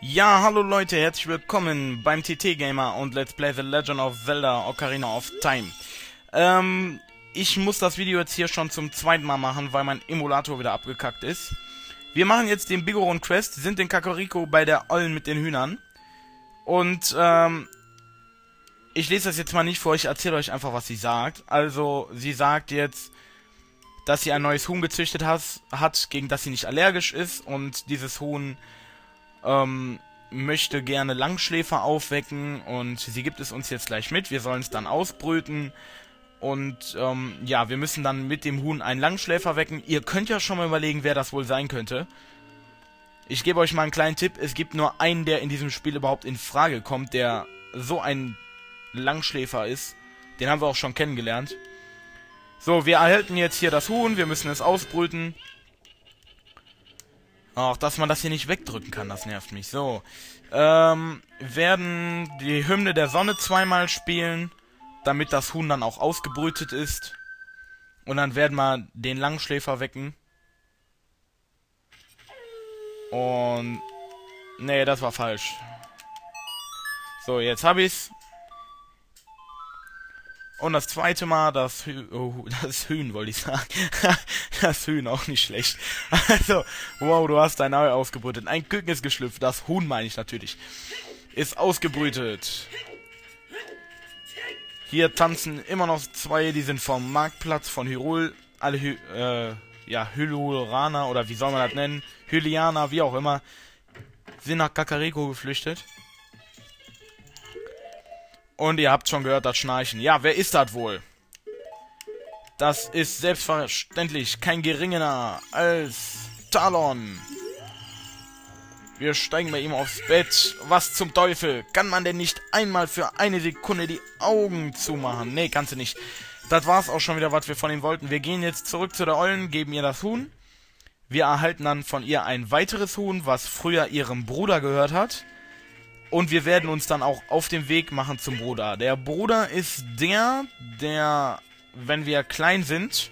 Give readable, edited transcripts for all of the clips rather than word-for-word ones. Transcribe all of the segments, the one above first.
Ja, hallo Leute, herzlich willkommen beim TT Gamer und Let's Play The Legend of Zelda Ocarina of Time. Ich muss das Video jetzt hier schon zum zweiten Mal machen, weil mein Emulator wieder abgekackt ist. Wir machen jetzt den Bigoron Quest, sind in Kakariko bei der Ollen mit den Hühnern. Und, ich lese das jetzt mal nicht vor, ich erzähle euch einfach, was sie sagt. Also, sie sagt jetzt, dass sie ein neues Huhn gezüchtet hat, gegen das sie nicht allergisch ist. Und dieses Huhn möchte gerne Langschläfer aufwecken und sie gibt es uns jetzt gleich mit. Wir sollen es dann ausbrüten und ja, wir müssen dann mit dem Huhn einen Langschläfer wecken. Ihr könnt ja schon mal überlegen, wer das wohl sein könnte. Ich gebe euch mal einen kleinen Tipp. Es gibt nur einen, der in diesem Spiel überhaupt in Frage kommt, der so ein Langschläfer ist. Den haben wir auch schon kennengelernt. So, wir erhalten jetzt hier das Huhn. Wir müssen es ausbrüten. Ach, dass man das hier nicht wegdrücken kann, das nervt mich. So, werden die Hymne der Sonne zweimal spielen, damit das Huhn dann auch ausgebrütet ist. Und dann werden wir den Langschläfer wecken. Und... nee, das war falsch. So, jetzt habe ich's. Und das zweite Mal das Hühn, wollte ich sagen. Das Hühn, auch nicht schlecht. Also, wow, du hast dein Ei ausgebrütet. Ein Küken ist geschlüpft. Das Huhn, meine ich natürlich, ist ausgebrütet. Hier tanzen immer noch zwei, die sind vom Marktplatz von Hyrule. Alle Hyrulaner, oder wie soll man das nennen? Hylianer, wie auch immer, sind nach Kakariko geflüchtet. Und ihr habt schon gehört, das Schnarchen. Ja, wer ist das wohl? Das ist selbstverständlich kein geringerer als Talon. Wir steigen bei ihm aufs Bett. Was zum Teufel? Kann man denn nicht einmal für eine Sekunde die Augen zumachen? Nee, kannst du nicht. Das war's auch schon wieder, was wir von ihm wollten. Wir gehen jetzt zurück zu der Ollen, geben ihr das Huhn. Wir erhalten dann von ihr ein weiteres Huhn, was früher ihrem Bruder gehört hat. Und wir werden uns dann auch auf den Weg machen zum Bruder. Der Bruder ist der, wenn wir klein sind,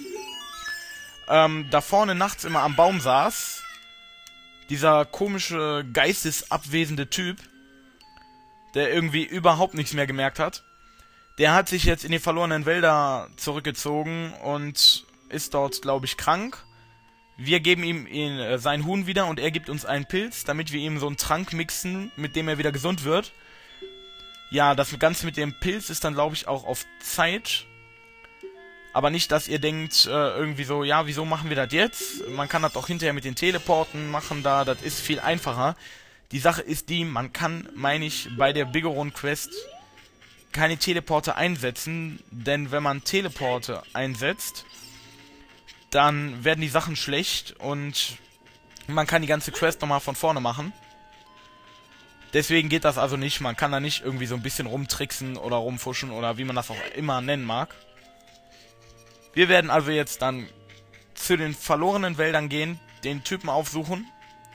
da vorne nachts immer am Baum saß. Dieser komische, geistesabwesende Typ, der irgendwie überhaupt nichts mehr gemerkt hat. Der hat sich jetzt in die verlorenen Wälder zurückgezogen und ist dort, glaube ich, krank. Wir geben ihm sein Huhn wieder und er gibt uns einen Pilz, damit wir ihm so einen Trank mixen, mit dem er wieder gesund wird. Ja, das Ganze mit dem Pilz ist dann, glaube ich, auch auf Zeit. Aber nicht, dass ihr denkt, irgendwie so, ja, wieso machen wir das jetzt? Man kann das auch hinterher mit den Teleporten machen da, das ist viel einfacher. Die Sache ist die, man kann, meine ich, bei der Bigoron Quest keine Teleporte einsetzen, denn wenn man Teleporte einsetzt, dann werden die Sachen schlecht und man kann die ganze Quest nochmal von vorne machen. Deswegen geht das also nicht. Man kann da nicht irgendwie so ein bisschen rumtricksen oder rumfuschen oder wie man das auch immer nennen mag. Wir werden also jetzt dann zu den verlorenen Wäldern gehen, den Typen aufsuchen.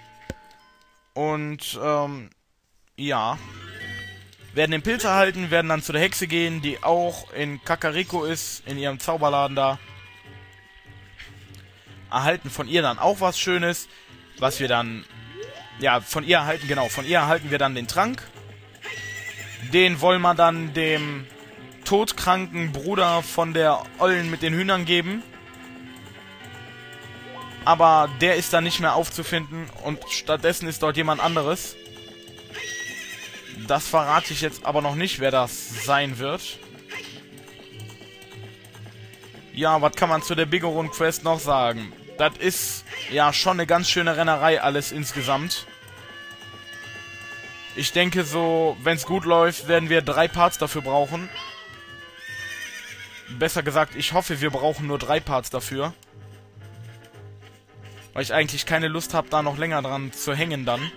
Und, ja. Werden den Pilz erhalten, werden dann zu der Hexe gehen, die auch in Kakariko ist, in ihrem Zauberladen da. Erhalten von ihr dann auch was Schönes, was wir dann, ja, von ihr erhalten wir dann den Trank. Den wollen wir dann dem todkranken Bruder von der Ollen mit den Hühnern geben. Aber der ist dann nicht mehr aufzufinden und stattdessen ist dort jemand anderes. Das verrate ich jetzt aber noch nicht, wer das sein wird. Ja, was kann man zu der Bigoron Quest noch sagen? Das ist ja schon eine ganz schöne Rennerei alles insgesamt. Ich denke so, wenn es gut läuft, werden wir 3 Parts dafür brauchen. Besser gesagt, ich hoffe, wir brauchen nur 3 Parts dafür. Weil ich eigentlich keine Lust habe, da noch länger dran zu hängen dann.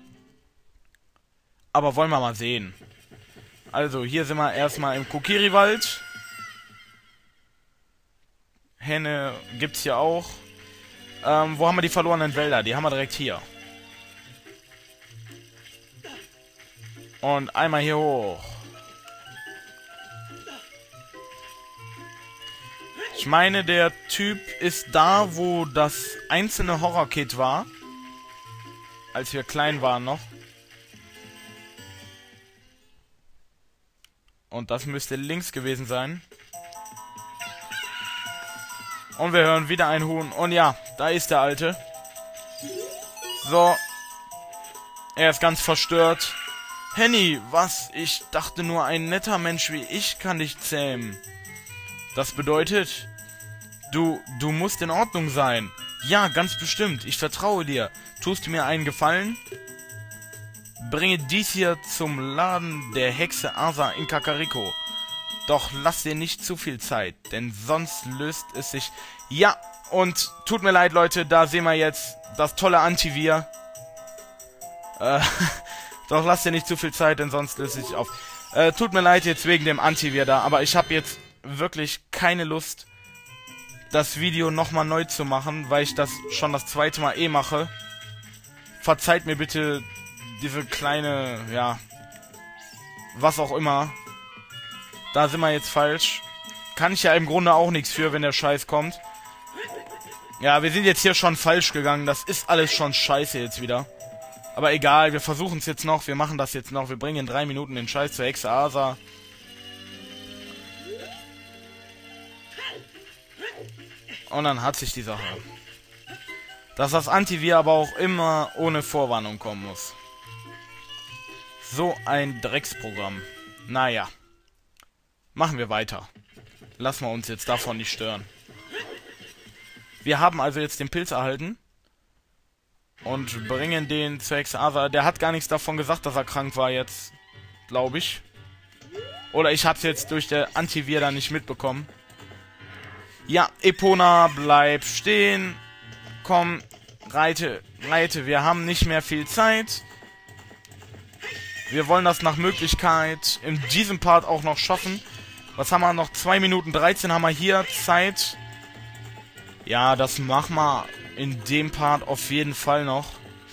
Aber wollen wir mal sehen. Also, hier sind wir erstmal im Kokiri-Wald. Hähne gibt's hier auch. Wo haben wir die verlorenen Wälder? Die haben wir direkt hier. Und einmal hier hoch. Ich meine, der Typ ist da, wo das einzelne Horror-Kit war. Als wir klein waren noch. Und das müsste links gewesen sein. Und wir hören wieder ein Huhn. Und ja, da ist der Alte. So. Er ist ganz verstört. Henny, was? Ich dachte nur, ein netter Mensch wie ich kann dich zähmen. Das bedeutet, du musst in Ordnung sein. Ja, ganz bestimmt. Ich vertraue dir. Tust du mir einen Gefallen? Bringe dies hier zum Laden der Hexe Asa in Kakariko. Doch lass dir nicht zu viel Zeit, denn sonst löst es sich... Ja, und tut mir leid, Leute, da sehen wir jetzt das tolle Antivir. Doch lass dir nicht zu viel Zeit, denn sonst löst es sich auf. Tut mir leid jetzt wegen dem Antivir da, aber ich habe jetzt wirklich keine Lust, das Video nochmal neu zu machen, weil ich das schon das zweite Mal mache. Verzeiht mir bitte diese kleine, ja, was auch immer. Da sind wir jetzt falsch. Kann ich ja im Grunde auch nichts für, wenn der Scheiß kommt. Ja, wir sind jetzt hier schon falsch gegangen. Das ist alles schon scheiße jetzt wieder. Aber egal, wir versuchen es jetzt noch. Wir machen das jetzt noch. Wir bringen in 3 Minuten den Scheiß zur Hexe Asa. Und dann hat sich die Sache. Dass das Antivir aber auch immer ohne Vorwarnung kommen muss. So ein Drecksprogramm. Naja. Machen wir weiter. Lassen wir uns jetzt davon nicht stören. Wir haben also jetzt den Pilz erhalten. Und bringen den zur Hexe Asa. Der hat gar nichts davon gesagt, dass er krank war jetzt. Glaube ich. Oder ich hab's jetzt durch der Antivir da nicht mitbekommen. Ja, Epona, bleib stehen. Komm, reite. Wir haben nicht mehr viel Zeit. Wir wollen das nach Möglichkeit in diesem Part auch noch schaffen. Was haben wir noch? 2 Minuten 13 haben wir hier Zeit. Ja, das machen wir in dem Part auf jeden Fall noch.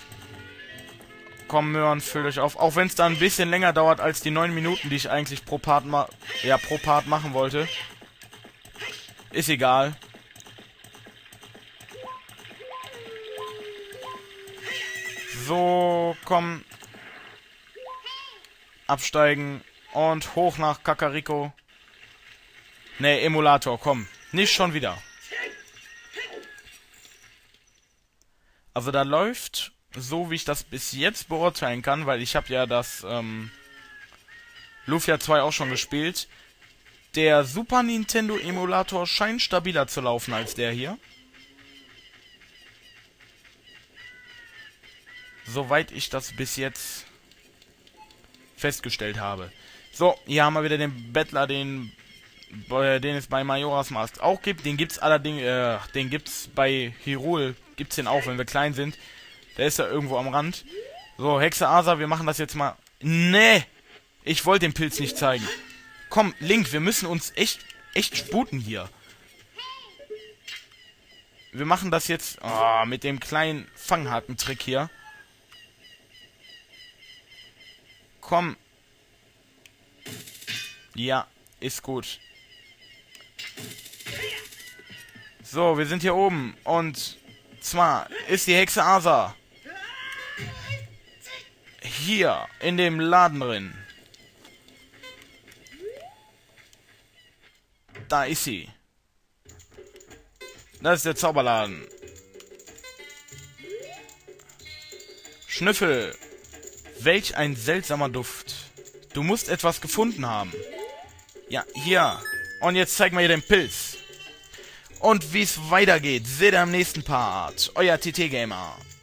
Komm, Möhren, füllt euch auf. Auch wenn es da ein bisschen länger dauert als die 9 Minuten, die ich eigentlich pro Part machen wollte. Ist egal. So, komm. Absteigen und hoch nach Kakariko. Ne, Emulator, komm. Nicht schon wieder. Also da läuft, so wie ich das bis jetzt beurteilen kann, weil ich habe ja das Lufia 2 auch schon gespielt. Der Super Nintendo Emulator scheint stabiler zu laufen als der hier. Soweit ich das bis jetzt festgestellt habe. So, hier haben wir wieder den Bettler, den es bei Majora's Mask auch gibt. Den gibt's allerdings, den gibt's bei Hyrule, gibt's den auch, wenn wir klein sind. Der ist ja irgendwo am Rand. So, Hexe Asa, wir machen das jetzt mal. Nee! Ich wollte den Pilz nicht zeigen. Komm, Link, wir müssen uns echt sputen hier. Wir machen das jetzt mit dem kleinen Fanghaken-Trick hier. Komm. Ja, ist gut. So, wir sind hier oben. Und zwar ist die Hexe Asa hier in dem Laden drin. Da ist sie. Das ist der Zauberladen. Schnüffel. Welch ein seltsamer Duft. Du musst etwas gefunden haben. Ja, hier. Und jetzt zeig mal hier den Pilz. Und wie es weitergeht, seht ihr im nächsten Part. Euer TT Gamer.